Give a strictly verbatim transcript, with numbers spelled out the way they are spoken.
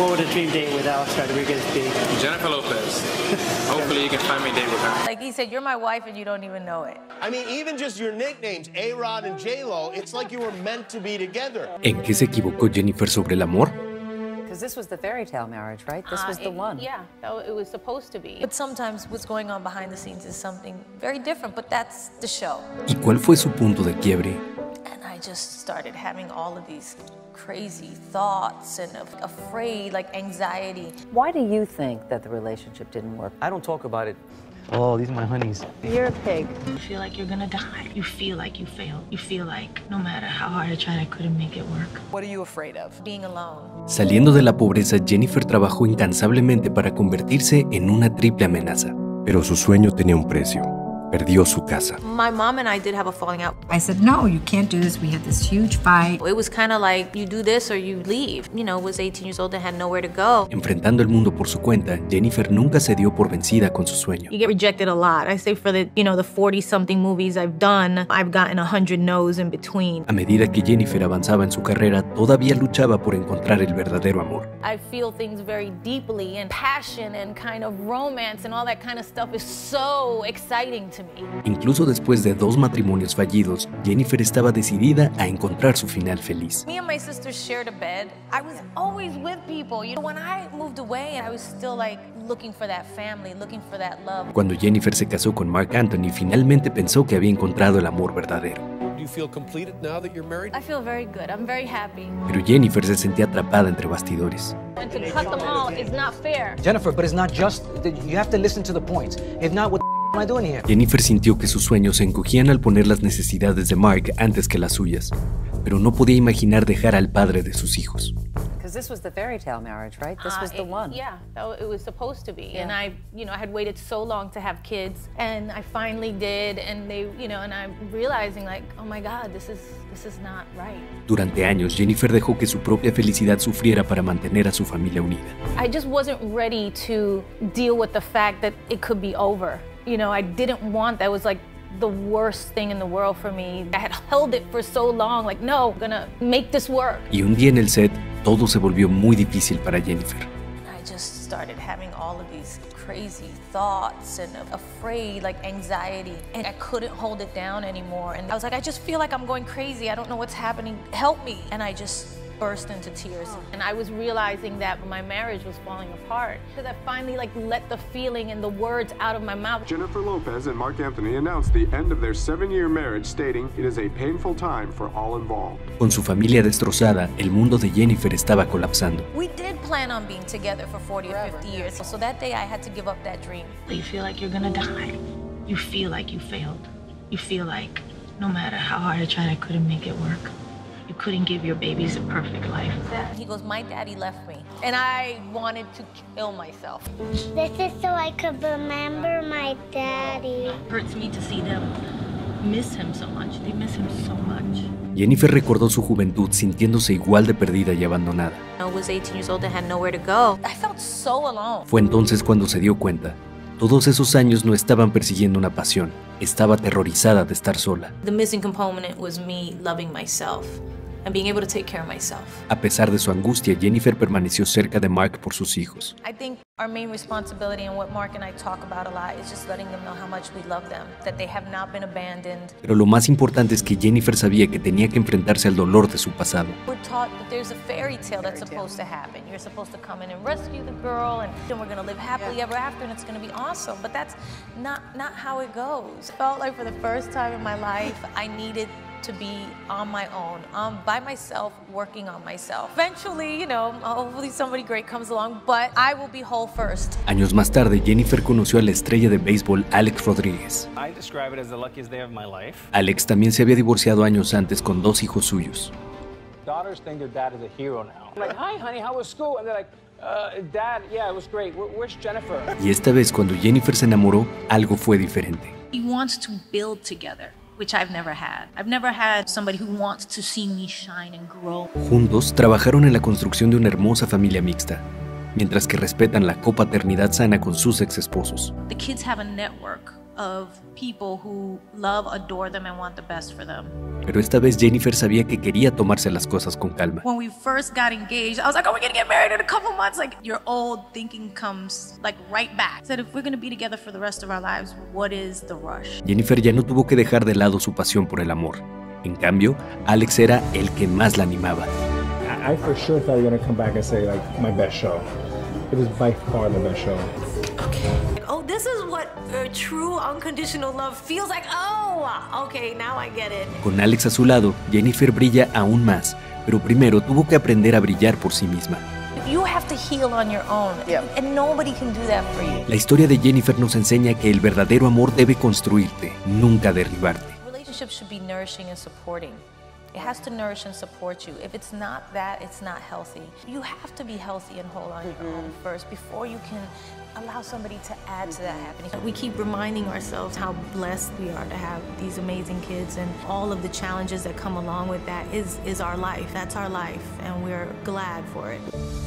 what would a dream date with Alex Rodriguez be? Jennifer Lopez. Hopefully you can find me a date with her. Like he said, you're my wife and you don't even know it. I mean, even just your nicknames, A-Rod and J-Lo, it's like you were meant to be together. ¿En qué se equivocó Jennifer sobre el amor? Because this was the fairy tale marriage, right? This Uh, was the it- one. Yeah, that- it was supposed to be. But sometimes what's going on behind the scenes is something very different, but that's the show. ¿Y cuál fue su punto de quiebre? And I just started having all of these crazy thoughts and af- afraid, like anxiety. Why do you think that the relationship didn't work? I don't talk about it. Oh, these are my honeys. You're a pig. You feel like you're gonna die. You feel like you failed. You feel like no matter how hard I tried, I couldn't make it work. What are you afraid of? Being alone. Saliendo de la pobreza, Jennifer trabajó incansablemente para convertirse en una triple amenaza. Pero su sueño tenía un precio. Perdió su casa. My mom and I did have a falling out. I said, no, you can't do this. We had this huge fight. It was kind of like, you do this or you leave. You know, was eighteen years old and had nowhere to go. Enfrentando el mundo por su cuenta, Jennifer nunca se dio por vencida con su sueño. You get rejected a lot. I say for the, you know, the forty-something movies I've done, I've gotten a hundred no's in between. A medida que Jennifer avanzaba en su carrera, todavía luchaba por encontrar el verdadero amor. I feel things very deeply, and passion and kind of romance and all that kind of stuff is so exciting to me. Incluso después de dos matrimonios fallidos, Jennifer estaba decidida a encontrar su final feliz. Me and my sisters shared a bed. I was always with people. You know, when I moved away, I was still like looking for that family, looking for that love. Cuando Jennifer se casó con Marc Anthony, finalmente pensó que había encontrado el amor verdadero. Do you feel completed now that you're married? I feel very good. I'm very happy. Pero Jennifer se sentía atrapada entre bastidores. And to cut them all is not fair. Jennifer, but it's not just, you have to listen to the points. If not, what am I doing here? Jennifer sintió que sus sueños se encogían al poner las necesidades de Mark antes que las suyas, pero no podía imaginar dejar al padre de sus hijos. Because this was the fairy tale marriage, right? This was Uh, the it- one. Yeah, that- it was supposed to be. Yeah. And I, you know, I had waited so long to have kids, and I finally did. And they, you know, and I'm realizing like, oh my God, this is this is not right. Durante años, Jennifer dejó que su propia felicidad sufriera para mantener a su familia unida. I just wasn't ready to deal with the fact that it could be over. You know, I didn't want that. It was like the worst thing in the world for me. I had held it for so long, like, no, I'm gonna make this work. Y un día en el set, todo se volvió muy difícil para Jennifer. I just started having all of these crazy thoughts and afraid, like anxiety, and I couldn't hold it down anymore. And I was like, I just feel like I'm going crazy. I don't know what's happening. Help me. And I just burst into tears. And I was realizing that my marriage was falling apart because I finally like let the feeling and the words out of my mouth. Jennifer Lopez and Marc Anthony announced the end of their seven-year marriage, stating it is a painful time for all involved. Con su familia destrozada, el mundo de Jennifer estaba colapsando. We did plan on being together for forty or fifty years. So that day I had to give up that dream. You feel like you're gonna die. You feel like you failed. You feel like no matter how hard I tried, I couldn't make it work. You couldn't give your babies a perfect life. He goes, my daddy left me. And I wanted to kill myself. This is so I could remember my daddy. It hurts me to see them miss him so much. They miss him so much. Jennifer recordó su juventud sintiéndose igual de perdida y abandonada. I was eighteen years old and had nowhere to go. I felt so alone. Fue entonces cuando se dio cuenta. Todos esos años no estaban persiguiendo una pasión, estaba aterrorizada de estar sola. The missing component was me loving myself and being able to take care of myself. A pesar de su angustia, Jennifer permaneció cerca de Mark por sus hijos. I think our main responsibility and what Mark and I talk about a lot is just letting them know how much we love them, that they have not been abandoned. Pero lo más importante es que Jennifer sabía que tenía que enfrentarse al dolor de su pasado. We're taught that there's a fairy tale that's supposed to happen. You're supposed to come in and rescue the girl, and then we're going to live happily ever after, and it's going to be awesome. But that's not, not how it goes. I felt like for the first time in my life, I needed to be on my own, um, by myself, working on myself. Eventually, you know, hopefully somebody great comes along, but I will be whole first. Años más tarde, Jennifer conoció a la estrella de béisbol Alex Rodríguez. I describe it as the luckiest day of my life. Alex también se había divorciado años antes con dos hijos suyos. Daughters think their dad is a hero now. I'm like, hi, honey, how was school? And they're like, uh, Dad, yeah, it was great. Where, where's Jennifer? Y esta vez, cuando Jennifer se enamoró, algo fue diferente. He wants to build together, which I've never had. I've never had somebody who wants to see me shine and grow. Juntos trabajaron en la construcción de una hermosa familia mixta, mientras que respetan la copaternidad sana con sus ex esposos. The kids have a network of people who love, adore them, and want the best for them. Pero esta vez Jennifer sabía que quería tomarse las cosas con calma. When we first got engaged, I was like, oh, we're gonna get married in a couple months. Like, your old thinking comes like right back. I said, if we're gonna be together for the rest of our lives, what is the rush? Jennifer ya no tuvo que dejar de lado su pasión por el amor. En cambio, Alex era el que más la animaba. I for sure thought you were gonna come back and say like my best show. It was by far the best show. Oh, this is what uh, true unconditional love feels like. Oh, okay, now I get it. Con Alex a su lado, Jennifer brilla aún más, pero primero tuvo que aprender a brillar por sí misma. You have to heal on your own, yeah. and nobody can do that for you. La historia de Jennifer nos enseña que el verdadero amor debe construirte, nunca derribarte. Relationships should be nourishing and supporting. It has to nourish and support you. If it's not that, it's not healthy. You have to be healthy and whole on mm-hmm. your own first before you can allow somebody to add to that happiness. We keep reminding ourselves how blessed we are to have these amazing kids, and all of the challenges that come along with that is, is our life. That's our life, and we're glad for it.